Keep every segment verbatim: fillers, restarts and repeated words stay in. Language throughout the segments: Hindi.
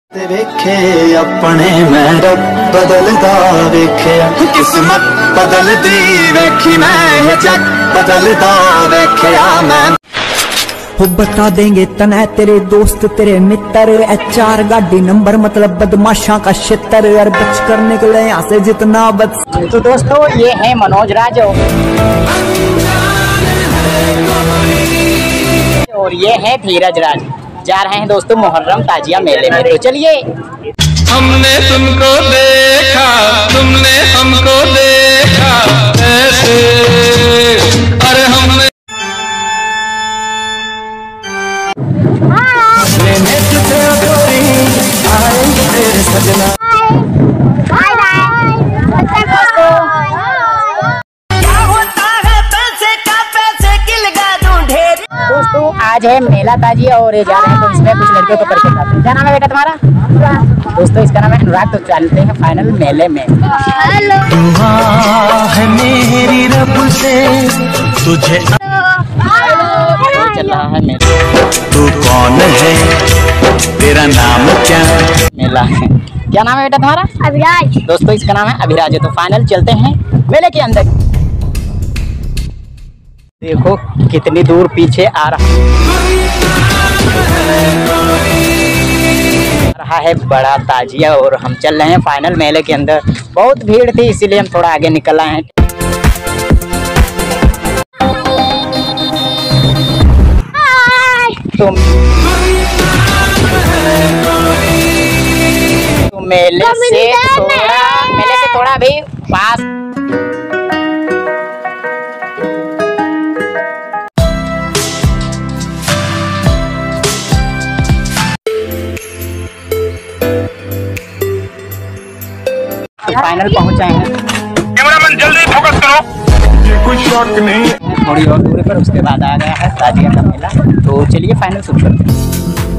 वेखे अपने मैं बदलदा वेख्या किस्मत बदलदी वेखी मैं जग बदलदा वेख्या मैं। वो बता देंगे तना तेरे दोस्त तेरे मित्र, एच आर गाड़ी नंबर मतलब बदमाशा का क्षेत्र, यार बच कर निकले यहाँ से जितना बच। तो दोस्तों ये है मनोज राज और ये है धीरज राज, जा रहे हैं दोस्तों मुहर्रम ताजिया मेले में। तो चलिए। हमने तुमको देखा तुमने हमको देखा ऐसे, अरे हमने सजना दोस्तों आज है मेला ताजिया और ये जा रहे हैं तो इसमें कुछ लड़कियों को करके जाते हैं। क्या नाम है बेटा तुम्हारा? दोस्तों इसका नाम है अनुराग। तो चलते हैं फाइनल मेले में। दुआ है मेरी रब से तुझे चल रहा है मेला। तू कौन है तेरा नाम क्या? मेला है। क्या नाम है बेटा तुम्हारा? अभिराज। दोस्तों इसका नाम है अभिराज है। तो फाइनल चलते हैं मेले के अंदर। देखो कितनी दूर पीछे आ रहा रहा है बड़ा ताजिया और हम चल रहे हैं फाइनल मेले के अंदर। बहुत भीड़ थी इसीलिए हम थोड़ा आगे निकल आए हैं। तो, तो मेले से थोड़ा मेले से थोड़ा भी पास फाइनल पहुंच आए हैं। कैमरामैन जल्दी फोकस करो, ये कोई शॉट नहीं। थोड़ी और दूरी पर उसके बाद आ गया है ताजिया का मेला। तो चलिए फाइनल शुरू करते हैं।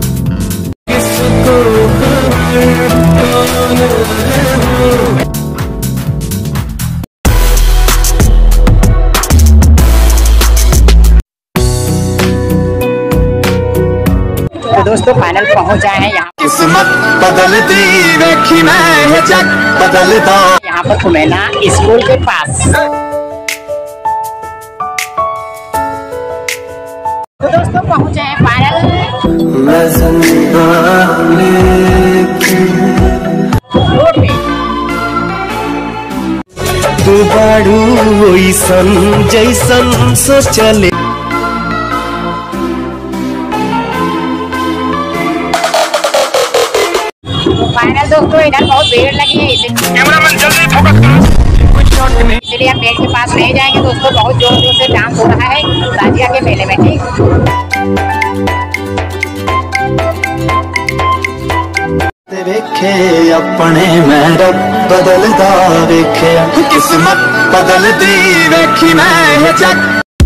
तो दोस्तों फाइनल पहुंच आए हैं यहाँ। किस्मत बदलदी वेखी मैं जग बदलदा। यहाँ पर खुमेना स्कूल के पास। तो दोस्तों पहुंचे हैं फाइनल। तू बाड़ू ओइसन जैसन सोचले। फाइनल दोस्तों इधर बहुत भीड़ लगी है इसे कैमरामैन जल्दी फोकस करो, कोई शॉट नहीं। इसलिए हम गेट के पास नहीं जाएंगे दोस्तों। बहुत जोर जोर से डांस हो रहा है ताजिया के मेले में। ठीक वेखे अपने मैं बदलदा वेख्या किस्मत बदलदी वेखी मैं जग।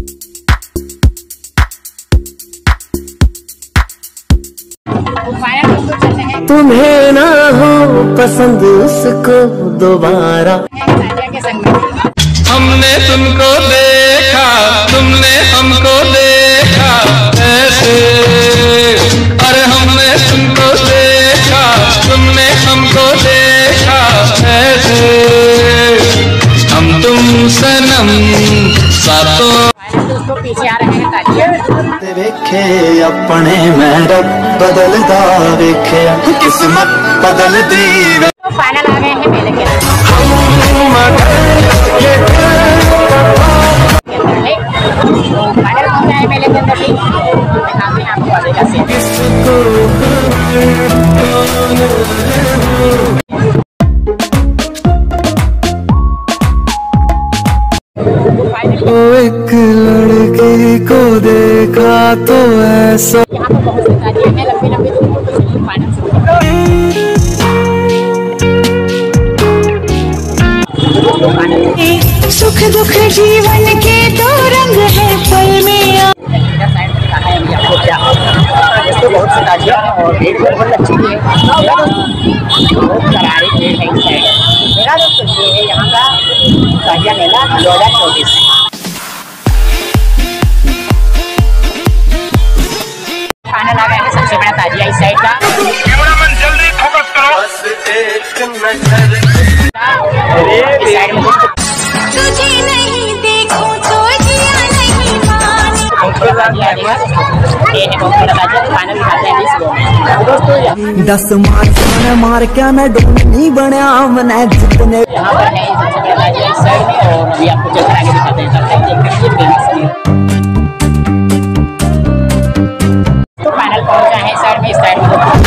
तो फाइनल दोस्तों चल रहे हैं। तुम्हें ना हो पसंद उसको दोबारा। ताजिया के संग में हमने तुमको देखा तुमने हमको देखा ऐसे, अरे हमने तुमको देखा तुमने हमको देखा ऐसे, हम तुम सनम सातों। दोस्तों पीछे आ रहे हैं ताजिया। वेखे अपने मैं बदलदा वेख्या किस्मत बदलदी। तो फाइनल आ गए हैं मेले के अंदर। तो फाइनल पहुंचा है मेले के अंदर। ठीक दिखाते हैं आपको आगे का सीन। एक लड़की को देखा तो ऐसा। यहाँ पर बहुत सी ताजियां हैं लंबी लंबी दूर पर। तो चलिए फाइनल शुरू करते हैं। सुख दुख जीवन के दो रंग है पल में। साइड में दिखाना है अभी आपको क्या। दोस्तों बहुत सी ताजियां हैं और भीड़ बहुत अच्छी भी है। बहुत करारी भीड़ है इस साइड। मेरा दोस्तों ये है यहाँ का ताजिया मेला दो हजार चौबीस। फाइनल आ गया है सबसे बड़ा ताजिया इस साइड का। कैमरामैन जल्दी फोकस साइड में दोस्तों तुझे नहीं देखूं तो जिया नहीं माने। ये है बहुत बड़ा ताजिया, फाइनल दिखाते हैं इसको दोस्तों। दस मार मार मार क्या मैं डोन नहीं बनया मैंने जितने। यहाँ पर है सबसे बड़ा ताजिया इस साइड में, और अभी आपको चलकर आगे दिखाते हैं। चलते हैं देखते हैं फेमस तो फाइनल पहुंचा है इस साइड में। इस साइड में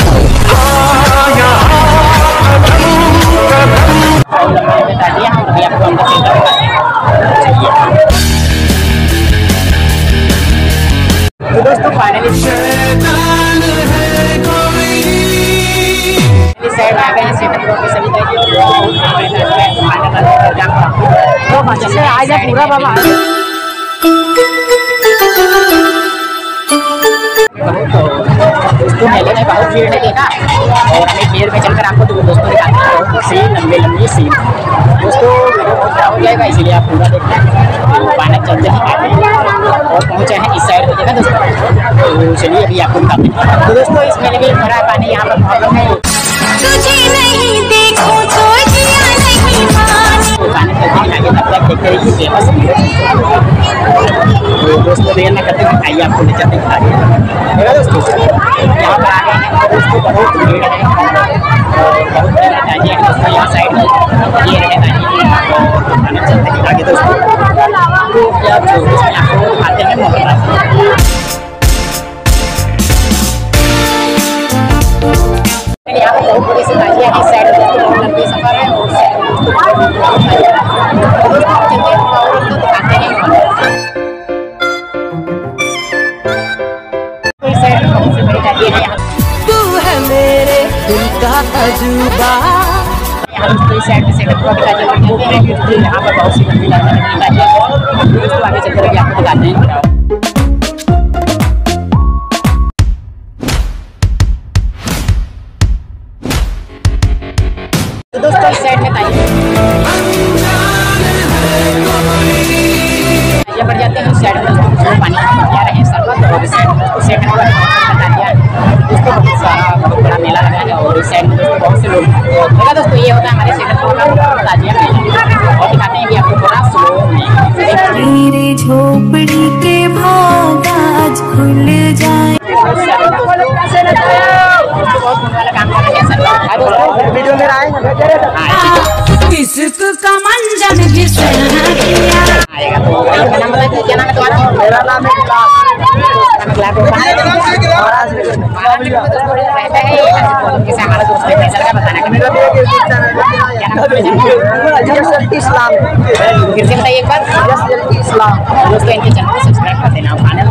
ताजिया हम अभी आपको अंदर से दिखाते हैं। तो दोस्तों फाइनली इस साइड आ गए हैं सेटअप के सभी तरीके और आ जाए पूरा बाबा। दोस्तों मेले में बहुत भीड़ है देखा, और हमें भीड़ में चलकर आपको तो दोस्तों दिखाते हैं बहुत सी लंबी लंबी सीन। दोस्तों वीडियो बहुत बड़ा हो जाएगा इसलिए आप पूरा देखना। तो फाइनल चलते ही आते हैं और पहुंचे हैं इस साइड में देखा दोस्तों। तो चलिए अभी आपको दिखाते हैं। तो दोस्तों इस मेले में भरा पानी यहाँ पर प्रॉब्लम है। तुझे नहीं देखूं तो जिया नहीं माने। तो फाइनल चलते ही आगे तब तक देखते रहिए फेमस वीडियो। तो दोस्तों देर में करते दिखाइए आपको ले चलते दिखाइए दोस्तों। यहाँ पर आ गए हैं दोस्तों, बहुत भीड़ है और बहुत भीड़ है दोस्तों। यहाँ साइड में ये रहता है चलते हैं आगे दोस्तों। तो क्या आपको दिखाते हैं मोहल्ला। यहाँ पर बहुत बड़ी सी ताजिया है इस साइड में दोस्तों, बहुत लंबी सफर है और साइड में दिखाते हैं। तो इस साइड में बहुत सी बड़ी ताजिया है। तू है मेरे दिल का अजूबा। यहाँ दोस्तों इस साइड में सेटअप को दिखाते हैं। यहाँ पर बहुत सी लंबी ताजिया है दोस्तों, आगे चलते हुए आपको दिखाते हैं। तो दोस्तों इस साइड में ताजिया बढ़ जाते हैं। इस साइड में दोस्तों पानी आ रहे हैं शरबत, और इस साइड में दोस्तों सेट नंबर ताजिया दोस्तों बहुत सारा बहुत बड़ा मेला लगा है। और इस साइड में दोस्तों बहुत से लोग देखा दोस्तों। ये होता है हमारे सेटअप का ताजिया मेला, और दिखाते हैं भी आपको थोड़ा स्लो में। तेरी झोपड़ी के भाग आज खुल जाए। बहुत वाला काम कर रहे हैं सर वीडियो में आए किसक का मंजन घिसना किया आएगा। तो आपका नाम बताइए, क्या नाम है तुम्हारा? मेरा नाम है गुलाब। हमारा दोस्त है फैसल का बताना इस्लाम। फिर से बताइए एक बार इस्लाम दोस्तों। इनके चैनल को सब्सक्राइब कर देना। फाइनल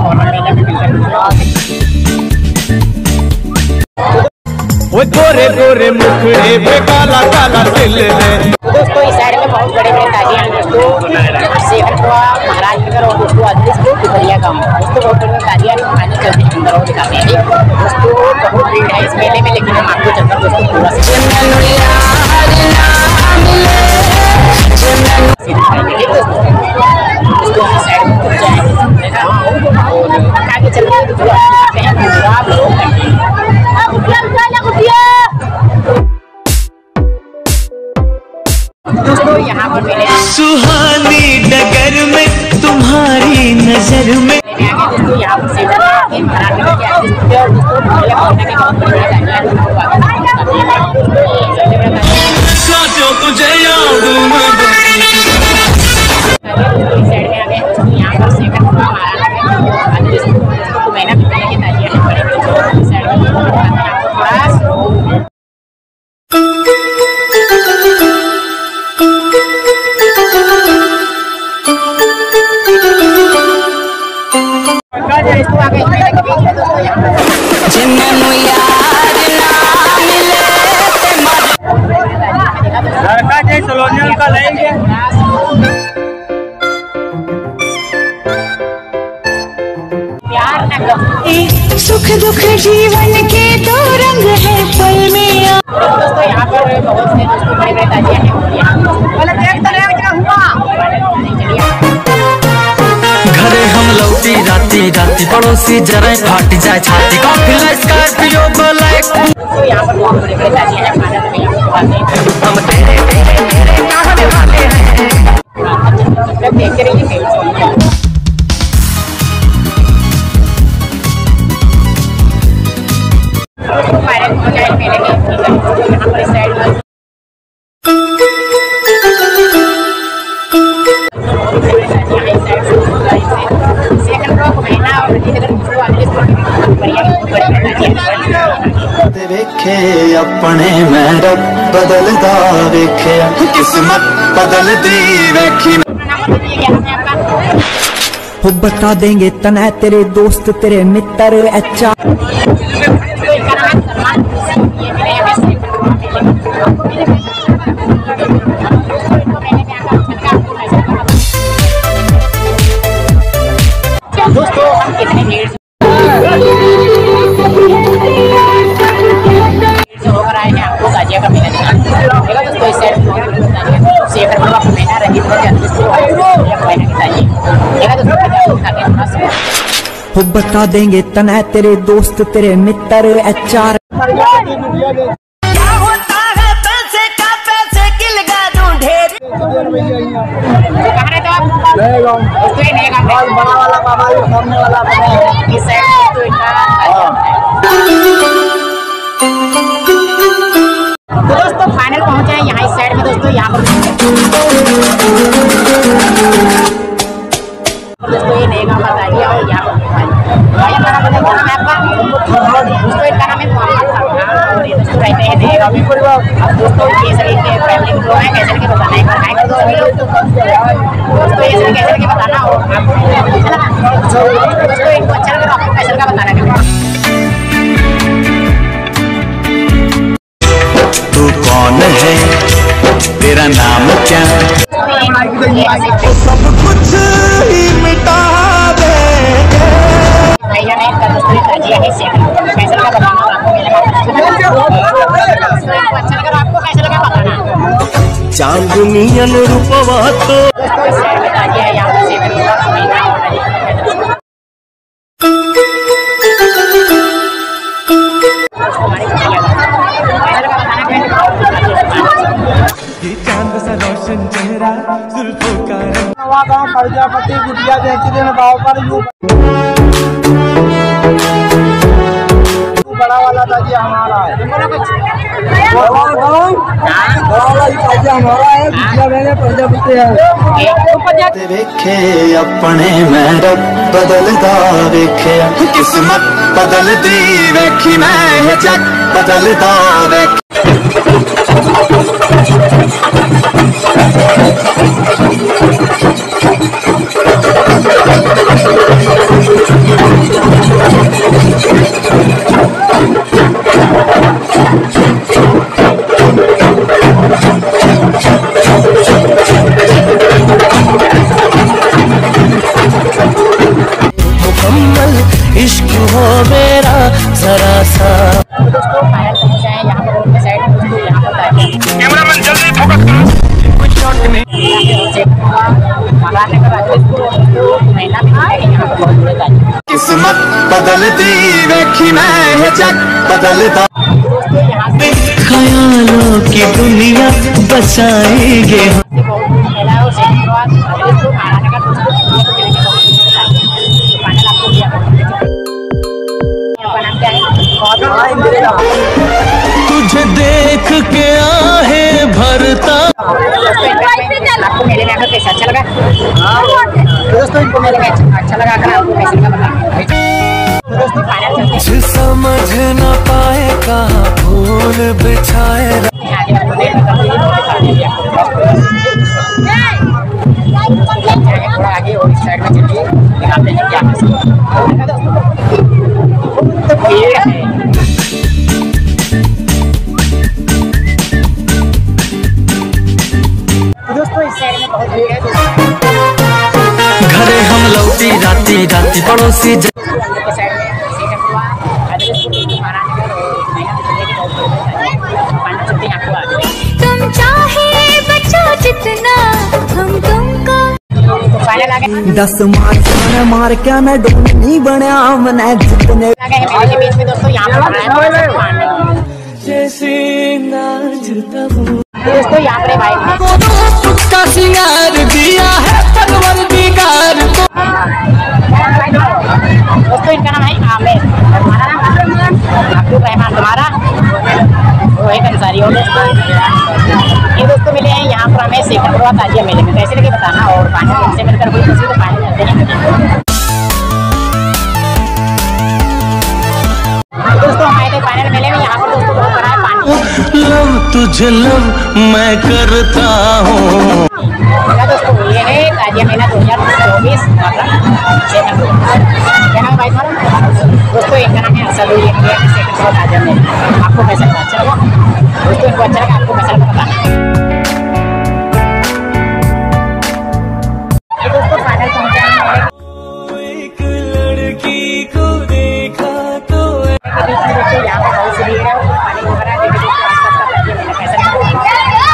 वो गोरे गोरे मुखड़े पे काला काला दिल है। दोस्तों इस साइड में बहुत बड़े बड़े ताजिया हैं दोस्तों। सेहरपुरा महाराजनगर और दोस्तों अदलिसपुर पिपरिया गाँव दोस्तों बहुत बड़े ताजिया खाने चलते हैं अंदर और दिखाते हैं दोस्तों। बहुत भीड़ है इस मेले में, लेकिन हम आपको चलकर दोस्तों पूरा दोस्तों इस साइड में पहुंचा है देखा, और आगे चलते हैं दोस्तों यहाँ पर मेले सुहानी डगर में तुम्हारी नजर में। दोस्तों यहाँ पर सेटअप महाराजनगर के आर्टिस्ट और दोस्तों मेले पहुंचने के बहुत बड़ी ताजिया है सोचो तुझे याद इस साइड में आ गए दोस्तों। यहाँ पर सेटअप महाराजनगर तो महीना पिपरिया की ताजिया है बड़े इस साइड में थोड़ा का लेंगे। प्यार न कहो सुख दुख जीवन के दो रंग है पल में। दोस्तों यहाँ पर बहुत से दोस्तों बड़े बड़े ताजिया हैं और यहाँ क्या हुआ घरे हम लौटी राती राती पड़ोसी जरा फाट जाए छाती। Coffee Scorpio black. दोस्तों यहाँ पर बहुत बड़े बड़े ताजिया हैं। हम तेरे तेरे तेरे चाहने वाले हैं। देखते रहिए। वेखे अपने मैं रब बदलदा वेखे किस्मत बदलदी वेखी। हो बता देंगे तने तेरे दोस्त तेरे मित्र अच्छा। दोस्तों हम कितने देर से होकर आए हैं आपको गाजिया का मेला दिखाने। देखा दोस्तों इस साइड शेखर बाबा का मेला रंजीत महीना की ताजी। देखा दोस्तों हो बता देंगे तने तेरे दोस्त तेरे मित्र अच्छा। बड़ा वाला बाबा सामने वाला इस साइड तो दोस्तों फाइनल पहुंचे हैं यहाँ इस साइड में। दोस्तों यहाँ पर दोस्तों ये नए गाँव का ताजिया और यहाँ पर भाई हमारा बने नाम है आपका दोस्तों इनका नाम है मोहम्मद साहब और ये दोस्तों रहते हैं नए गाँव में। अब दोस्तों ये सभी के फैमिली लोग हैं कैसे के बताना है खाएंगे दोस्तों दोस्तों ये सभी कैसे के बताना और आपको अच्छा लगा दोस्तों इनको अच्छा लगा आपको कैसे का बताना है। तू कौन है तेरा नाम क्या सब कुछ ही मिटा देंगे। भैया ने इनका दोस्तों ताजिया है शेखर कैसे लगा बताना और आपको मेले में अच्छा लगा आपको कैसे लगा बताना। चांदनियन रूपवा तो दोस्तों इस साइड में ताजिया है यहाँ पर शेखर बाबा का मेला और हमारे चांद सा रोशन चेहरा जुल्फों का रंग नवा गाँव प्रजापति गुटिया बेचते हैं गाँव पर यू बड़ा वाला ताजिया हमारा है। बड़ा गाँव वाला ताजिया हमारा है। गुटिया बेचे प्रजापति है। वेखे अपने मैं रब बदलदा वेखे किस्मत बदलदी वेखी मैं जग बदलदा वेखी। मुकम्मल इश्क हो मेरा जरा सा। दोस्तों फाइनल पहुंचे हैं यहाँ पर उनके साइड दोस्तों यहाँ पर कैमरामैन जल्दी फोकस करो कुछ शॉट में महाराष्ट्र का दोस्तों महीना भी है यहाँ पर बहुत बड़े ताजिया। किस्मत बदलदी वेखी मैं जग बदलदा दोस्तों यहाँ से ख्यालों की दुनिया बचाएंगे। बहुत मेला और शेखर बाबा दोस्तों महाराष्ट्र का दोस्तों फाइनल आपको दिया नाम क्या है तुझे देख के आहे भरता। आपको मेले में आकर कैसा अच्छा लगा दोस्तों इनको मेले में अच्छा लगा कर आपको कैसे लगा बताना दोस्तों फाइनल चलते हैं। समझ न पाए कहाँ फूल बिछाए थोड़ा आगे और इस साइड में चलिए दिखाते हैं क्या है तो भीड़ है। दोस्तों इस साइड में बहुत भीड़ है। घरे हम लौटी राती राती पड़ोसी के साइड में शेखर हुआ महाराष्ट्र और महीना चलने के बहुत फाइनल चलते हैं आपको आगे तुम चाहे बच्चों जितना हम तुमको तो फाइनल आ गए दस मार से मार के मैं डोन नहीं बनया मैंने जितने आ गए मेले के बीच में दोस्तों यहाँ पर आए हैं जैसी नाज सोचता हूँ। दोस्तों यहाँ पर भाई का सिंगार दिया है परवरदिगार को। दोस्तों इनका नाम है आमिर, हमारा नाम अब्दुल रहमान, तुम्हारा रोहित अंसारी। और दोस्तों ये दोस्तों मिले हैं यहाँ पर हमें सेकंड प्रो ताजिया मेले में, कैसे लगे बताना। और फाइनल इनसे मिलकर कोई खुशी तो फाइनल करते हैं। दोस्तों हमारे थे फाइनल मेले में, यहाँ पर दोस्तों बहुत बड़ा है पानी। लव तुझे लव मैं करता हूँ। दोस्तों ये है ताजिया मेला दो हजार चौबीस सेकंड प्रो। क्या नाम भाई तुम्हारा? दोस्तों इनका नाम है अरसद, ये सेकंड प्रो ताजिया मेला। आपको कैसा लगा? अच्छा लगा दोस्तों? इनको अच्छा लगा? आपको कैसा लगा बताना। दोस्तों फाइनल पहुंचे हैं, एक लड़की को देखा तो दोस्तों यहाँ पर बहुत सी भीड़ है, पानी वगैरह देखिए दोस्तों आसपास का ताजिया मेला कैसा लगा।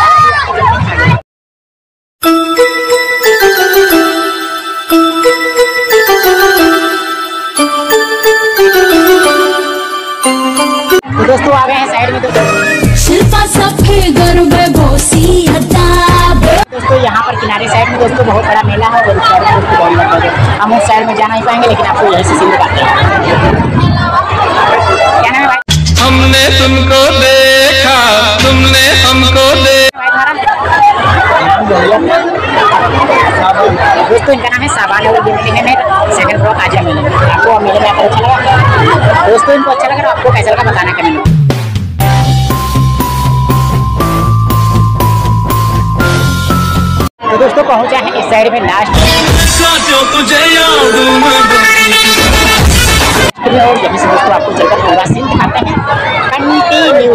दोस्तों आ गए हैं साइड में। दोस्तों शिल्पा सफे गरबे बोसी अदाब। दोस्तों यहाँ पर किनारे साइड में दोस्तों बहुत बड़ा मेला है और उस साइड में दोस्तों बहुत लगभग है। हम उस साइड में जा नहीं पाएंगे, लेकिन आपको यहीं से सीन दिखाते हैं। क्या नाम है भाई? हमने तुमको देखा तुमने हमको देखा। दोस्तों इनका नाम है साबान, और ये मिलेंगे में सेकंड प्रो ताजिया मेले में। आपको मेले में आकर अच्छा लगा? दोस्तों इनको अच्छा लगा, आपको कैसा लगा बताना कमेंट में। तो दोस्तों पहुंचा है इस साइड में लास्ट तुझे याद और जब से दोस्तों आपको चलकर पूरा सीन दिखाते हैं कंटिन्यू।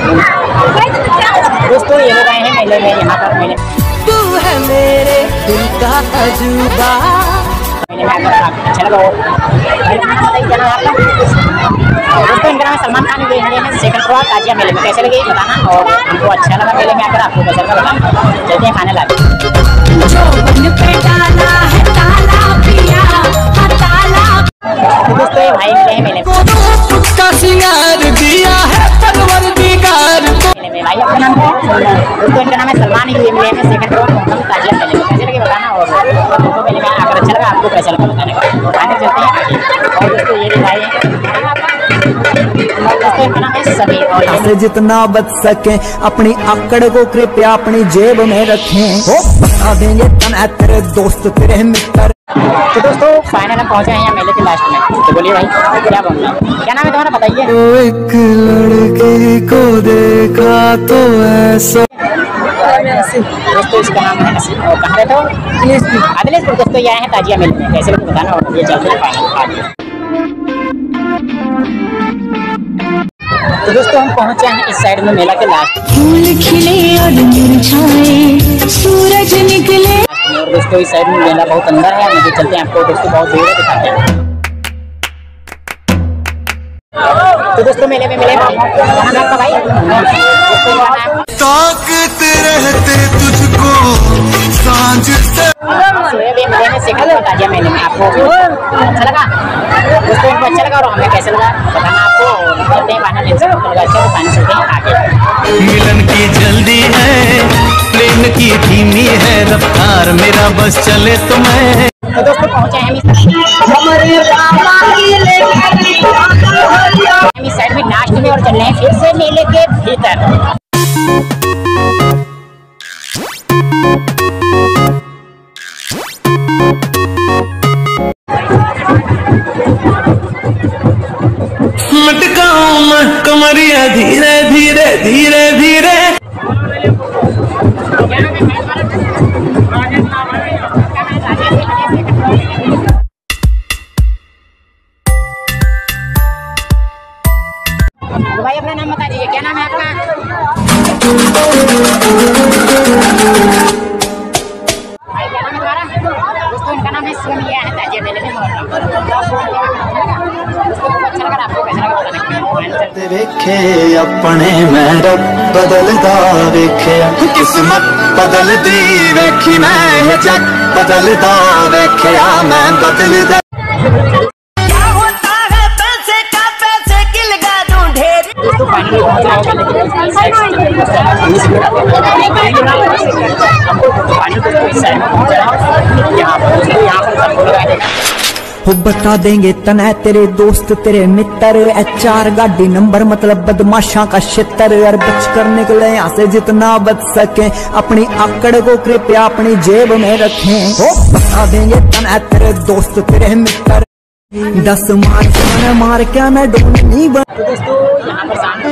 दोस्तों ये लोग आए हैं मेले में, यहाँ पर मेले तू है मेरे दिल का अजूबा। मेले में आकर आपको अच्छा लगा। दोस्तों इनका नाम सलमान खान, ये इंडिया में सेकंड प्रो ताजिया मेले में, कैसे लगे बताना। और हमको अच्छा लगा मेले में आकर, आपको कैसा लगा बताना। चलते हैं फाइनल आगे। दोस्तों ये भाई मिले हैं मेले में, का सिंगार दिया है परवरदिगार को। मेले में भाई अपना नाम है। दोस्तों इनका नाम है सलमान, ये मिले हैं सेकंड प्रो ताजिया मेले में, कैसे लगे बताना। और हमको मेले में आकर अच्छा लगा, आपको कैसा लगा बताने का। फाइनल चलते हैं आगे। और दोस्तों ये भी भाई है, दोस्तों इनका नाम है समीर। और ये से जितना बच सके अपनी आकड़ को कृपया अपनी जेब में रखें। हो बता देंगे तना तेरे दोस्त तेरे मित्र। तो दोस्तों फाइनल हम पहुंचे हैं यहाँ मेले के लास्ट में। तो बोलिए भाई क्या बोलना, क्या नाम है तुम्हारा बताइए। एक लड़की को देखा तो ऐसा। दोस्तों इसका नाम है नसीब, और कहाँ रहते हो? अदलेशपुर। दोस्तों ये आए हैं ताजिया मेले में, कैसे लोग बताना। और ये चलते हैं फाइनल आगे। तो दोस्तों हम पहुंचे हैं इस साइड में मेला के लास्ट। फूल खिले और मुरझाए सूरज निकले। और दोस्तों इस साइड में मेला बहुत अंदर है, मुझे चलते हैं आपको दोस्तों बहुत दूर है दिखाते हैं। तो दोस्तों मेले में मिले आपका भाई ताकत रहते तुझको सांझ से। मेले में सेकंड प्रो ताजिया मेले में, आपको अच्छा लगा दोस्तों? इनको अच्छा लगा और हमें कैसे लगा बताना आपको। और चलते हैं फाइनल इनसे लगा अच्छा तो फाइनल चलते हैं आगे। मिलन की जल्दी है प्लेन की धीमी है रफ्तार, मेरा बस चले तो मैं। तो दोस्तों पहुंचे हैं हम इस साइड में लास्ट में, और चल रहे हैं फिर से मेले के भीतर। मटकाऊं मैं कमरिया धीरे धीरे धीरे धीरे। भाई अपना नाम बता दीजिए, क्या नाम है आपका? भाई क्या नाम है तुम्हारा? दोस्तों इनका नाम है शिवम, ये है ताजिया मेले में। अच्छा लगा आपको कैसा लगा बताना। वेखे अपने मैं रब बदलदा वेखे किस्मत बदलदी वेखी मैं जग बदलदा वेख्या मैं बदलदा। दोस्तों फाइनली पहुंच रहे हैं वो बता देंगे तने तेरे दोस्त तेरे मित्र, एच आर गाड़ी नंबर मतलब बदमाशा का क्षेत्र। और बच कर निकले यहाँ से जितना बच सके, अपनी आकड़ को कृपया अपनी जेब में रखें। वो बता देंगे तने तेरे दोस्त तेरे मित्र, दस मार से मार क्या मैं डोन नहीं बन। दोस्तों यहाँ पर सामने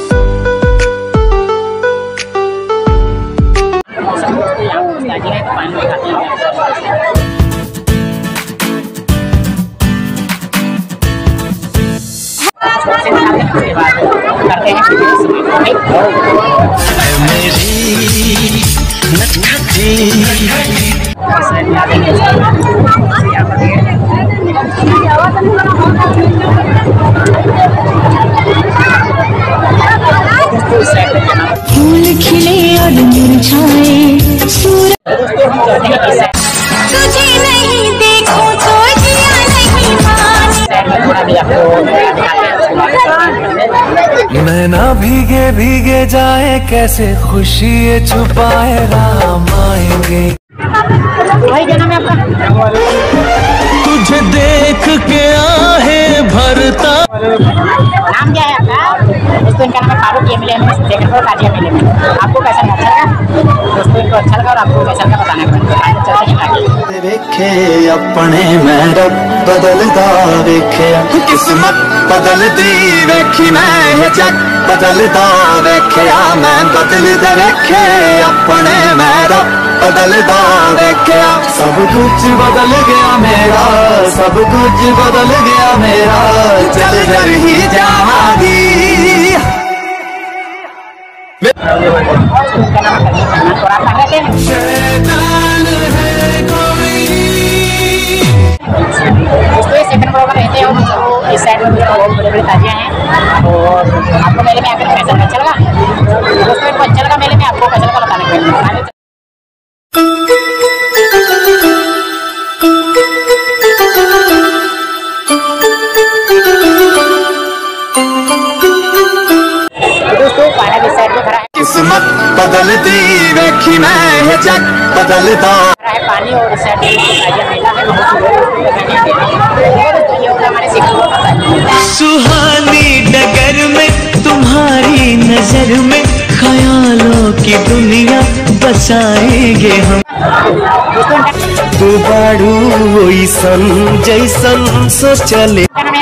करते हैं फूल खिले और मुरझाए तुझे नहीं देखो तो जिया नहीं माने। नैना भीगे भीगे जाए कैसे खुशी ये छुपाए राम आएंगे। भाई क्या नाम है आपका? तुझे देख के आहे भरता। नाम क्या है आपका? दोस्तों इनका नाम है फारूक, ये मिले हमें सेकंड फ्लोर ताजिया मेले में। आपको कैसा लगा? अच्छा लगा? दोस्तों इनको अच्छा लगा और आपको कैसा लगा बताना है। चलते हैं आगे। वेखे अपने मैं रब बदलदा वेखे, किस्मत बदलदी वेखी मैं जग बदलदा वेख्या मैं बदलदा वेखे अपने मैं रब बदलदा वेख्या। सब कुछ बदल गया मेरा, सब कुछ बदल गया मेरा, चल कर ही जावांगी। दोस्तों सेकंड फ्लोर में रहते हो तो इस साइड में बहुत बड़े बड़े ताजियां हैं। और आपको मेले में आकर कैसा लगा? अच्छा लगा? दोस्तों इनको अच्छा लगा मेले में, आपको कैसा लगा बताने के लिए। दोस्तों फाइनल इस साइड में खड़ा है, किस्मत बदलदी वेखी मैं जग बदलदा है पानी और इस साइड में ताजिया मेला है। बहुत दोस्तों ये होगा हमारे सेकंड फ्लोर का ताजिया। सुहानी डगर में तुम्हारी नजर में ख्यालों की दुनिया बसाएंगे हम। तू बाड़ू होई सन जैसन सो चले।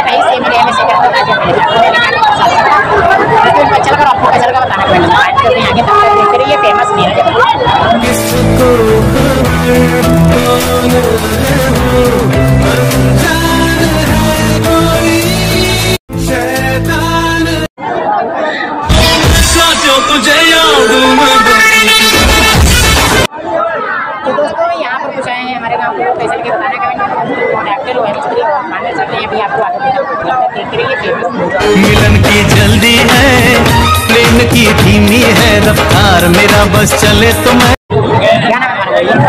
आपको कैसा लगा बताना पड़ेगा। आगे तक देखते रहिए फेमस नहीं है। तुझे याद तो दोस्तों यहाँ पर कुछ आए हैं हमारे गाँव को कैसे लगे बताना कमेंट में। डॉक्टर हुए मानने सकते हैं अभी आपको आगे देखते रहिए फेमस। मिलन की जल्दी है, प्रेम की धीमी है रफ्तार, मेरा बस चले तो मैं। क्या नाम है हमारा?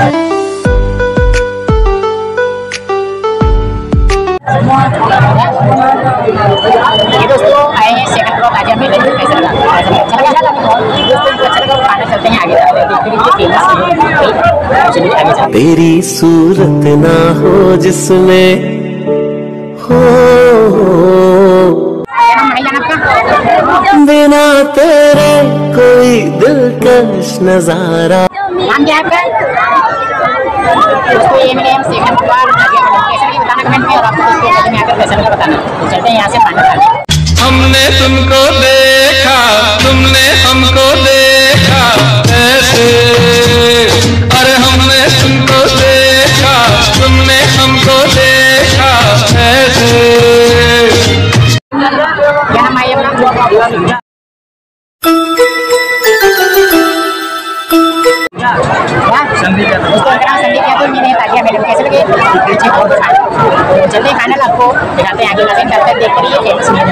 ये दोस्तों आए हैं सेकंड फ्लोर ताजिया मेले में। कैसा लगा? अच्छा लगा? दोस्तों इनको अच्छा लगा और खाना चलते हैं आगे देखते रहिए फेमस। चलिए आगे चलते हैं। तेरी सूरत ना हो जिसमें हो बिना तेरे कोई दिलकश नजारा। नाम क्या है आपका? दोस्तों ये मिले हम सेकंड फ्लोर ताजिया मेले में। कैसा लगा बताना कमेंट में और आपको दोस्तों मेले में आकर कैसा लगा बताना। तो चलते हैं यहाँ से खाना खाने। हमने तुमको देखा तुमने हमको देखा ऐसे, अरे हमने तुमको देखा तुमने हमको देखा ऐसे। क्या नाम है अपना? संदीप यादव। दोस्तों इनका नाम संदीप यादव। मैंने ताजिया मेले में कैसे लगे पीछे बहुत खाना। चलते खाना आपको दिखाते हैं आगे वाले तब तक देखते रहिए फेमस मेले।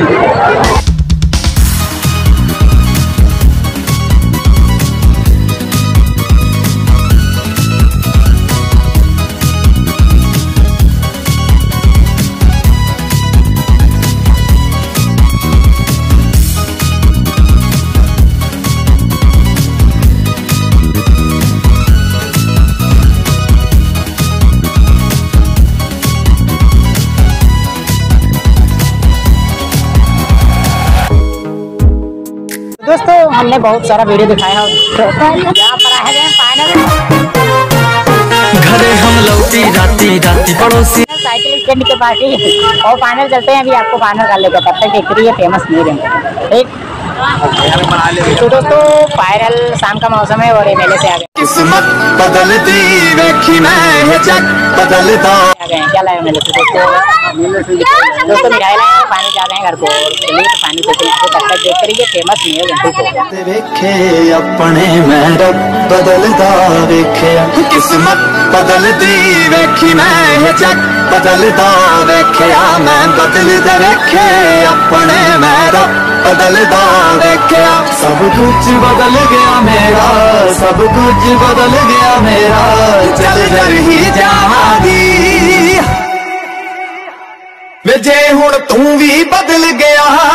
हमने बहुत सारा वीडियो दिखाया यहाँ पर आए हैं फाइनल घरे हम लौटी राती राती पड़ोसी साइकिल स्टैंड के पास ही और फाइनल चलते हैं। अभी आपको फाइनल कर लेकर तब तक एक फेमस मीर है ठीक। तो दोस्तों फाइनल शाम का मौसम है और ये मेले से आ गए। किस्मत बदलती वेखी मैं जग बदलता आ गए क्या लाए मेले से दोस्तों दोस्तों मिठाई लाए पानी जा रहे हैं घर को और तो पानी पीते हैं तब तक देख करिए फेमस मीर है वेखे अपने मैं रब बदलता वेखे किस्मत बदलती वेखी मैं जग बदलता वेखे मैं बदलता वेखे अपने मैं रब बदलता वेख्या सब कुछ बदल गया मेरा सब कुछ बदल गया मेरा चल कर ही जावांगी वे जे हुण तू भी बदल गया